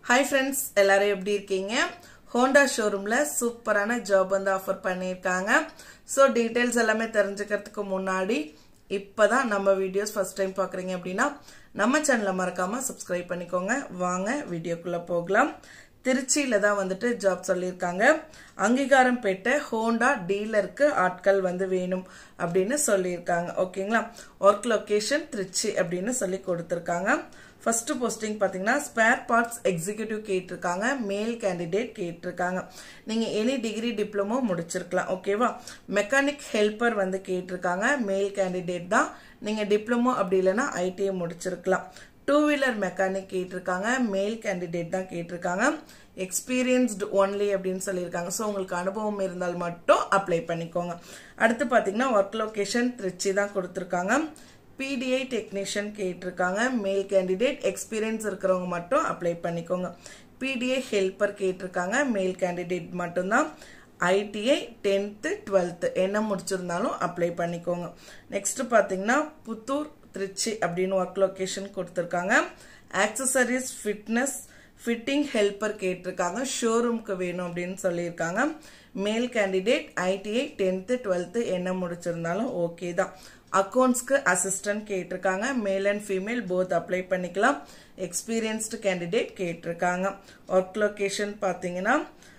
Hi friends, எல்லாரும் எப்படி இருக்கீங்க? Honda showroomல சூப்பரான ஜாப் வந்து ஆஃபர் பண்ணிருக்காங்க. சோ டீடைல்ஸ் எல்லாமே தெரிஞ்சுக்கிறதுக்கு முன்னாடி இப்பதான் நம்ம வீடியோஸ் ஃபர்ஸ்ட் டைம் பார்க்கறீங்க அப்படினா நம்ம சேனலை மறக்காம Subscribe பண்ணிக்கோங்க. வாங்க வீடியோக்குள்ள போகலாம். திருச்சியில தான் வந்துட்டு ஜாப் சொல்லிருக்காங்க. அங்கீகாரம் பெற்ற ஹோண்டா டீலருக்கு ஆட்கள் வந்து வேணும் அப்படினு சொல்லிருக்காங்க. ஓகேங்களா? வர்க் லொகேஷன் திருச்சி அப்படினு சொல்லி கொடுத்திருக்காங்க. First posting பாத்தீங்கன்னா spare parts executive கேட்டிருக்காங்க. மேல் கேண்டிடேட் கேட்டிருக்காங்க. நீங்க எனி டிகிரி டிப்ளமோ முடிச்சிருக்கலாம். ஓகேவா? மெக்கானிக் ஹெல்பர் வந்து கேட்டிருக்காங்க. மேல் கேண்டிடேட் தான். நீங்க டிப்ளமோ அப்படி இல்லனா ஐடிஐ முடிச்சிருக்கலாம். டூ வீலர் மெக்கானிக் கேட்டிருக்காங்க. மேல் கேண்டிடேட் தான் கேட்டிருக்காங்க. எக்ஸ்பீரியன்ஸ்ட் ஒன்லி அப்படின்னு சொல்லியிருக்காங்க. ஸோ உங்களுக்கு அனுபவம் இருந்தால் மட்டும் அப்ளை பண்ணிக்கோங்க. அடுத்து பார்த்தீங்கன்னா ஒர்க் லொகேஷன் திருச்சி தான் கொடுத்துருக்காங்க. PDI டெக்னீஷியன் கேட்டிருக்காங்க. மேல் கேண்டிடேட் எக்ஸ்பீரியன்ஸ் இருக்கிறவங்க மட்டும் அப்ளை பண்ணிக்கோங்க. PDI ஹெல்பர் கேட்டிருக்காங்க. மேல் கேண்டிடேட் மட்டும்தான். ITI 10th 12th என்ன முடிச்சிருந்தாலும் அப்ளை பண்ணிக்கோங்க. நெக்ஸ்ட் பார்த்தீங்கன்னா புத்தூர் திருச்சி அப்படின்னு ஒர்க் லொகேஷன் கொடுத்துருக்காங்க. ஆக்சசரிஸ் ஃபிட்னஸ் ஃபிட்டிங் ஹெல்பர் கேட்டிருக்காங்க. ஷோரூம்க்கு வேணும் அப்படின்னு சொல்லியிருக்காங்க. மேல் கேண்டிடேட் ITI 10th 12th என்ன முடிச்சிருந்தாலும் ஓகே தான். அக்கௌண்ட்ஸ்க்கு அசிஸ்டன்ட் கேட்டிருக்காங்க. Male and female both apply பண்ணிக்கலாம். எக்ஸ்பீரியன்ஸ்டு கேண்டிடேட் கேட்டிருக்காங்க. ஒர்க் லொகேஷன் பார்த்தீங்கன்னா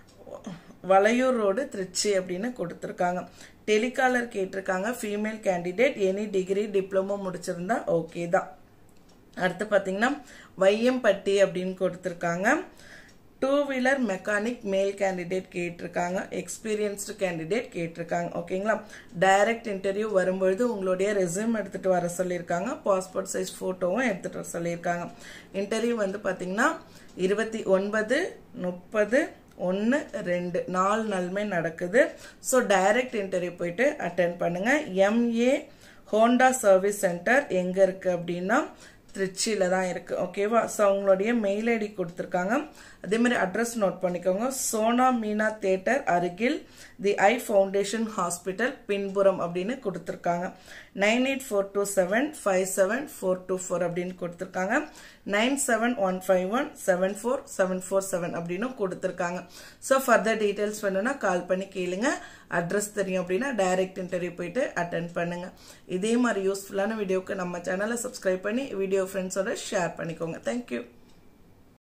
வளையூர் ரோடு திருச்சி அப்படின்னு கொடுத்துருக்காங்க. டெலிகாலர் கேட்டிருக்காங்க. Female candidate any degree diploma முடிச்சிருந்தா ஓகே தான். அடுத்து பார்த்தீங்கன்னா வையம்பட்டி அப்படின்னு கொடுத்துருக்காங்க. Two wheeler mechanic male candidate கேட்டிருக்காங்க. எக்ஸ்பீரியன்ஸ்டு கேண்டிடேட் கேட்டிருக்காங்க. ஓகேங்களா? டைரக்ட் இன்டர்வியூ வரும்பொழுது உங்களுடைய ரெஸ்யூம் எடுத்துட்டு வர சொல்லியிருக்காங்க. பாஸ்போர்ட் சைஸ் போட்டோவும் எடுத்துட்டு வர சொல்லியிருக்காங்க. இன்டர்வியூ வந்து பார்த்தீங்கன்னா 29, 30, 1, 2 4 நாளுமே நடக்குது. ஸோ டைரக்ட் இன்டர்வியூ போயிட்டு அட்டென்ட் பண்ணுங்க. MA ஹோண்டா சர்வீஸ் சென்டர் எங்க இருக்கு அப்படின்னா திருச்சியில தான் இருக்கு. ஓகேவா? ஸோ அவங்களுடைய மெயில் ஐடி கொடுத்துருக்காங்க. அதே மாதிரி அட்ரஸ் நோட் பண்ணிக்கோங்க. சோனா மீனா தியேட்டர் அருகில் தி ஐ ஃபவுண்டேஷன் ஹாஸ்பிட்டல் பின்புறம் அப்படின்னு கொடுத்துருக்காங்க. 9842757424 அப்படின்னு கொடுத்துருக்காங்க. 9715174747 அப்படின்னு கொடுத்துருக்காங்க. ஸோ ஃபர்தர் டீடைல்ஸ் வேணும்னா கால் பண்ணி கேளுங்க. அட்ரஸ் தெரியும் அப்படின்னா டைரக்ட் இன்டர்வியூ போயிட்டு அட்டென்ட் பண்ணுங்க. இதே மாதிரி யூஸ்ஃபுல்லான வீடியோக்கு நம்ம சேனலை சப்ஸ்கிரைப் பண்ணி வீடியோ ஃப்ரெண்ட்ஸோட ஷேர் பண்ணிக்கோங்க. தேங்க்யூ.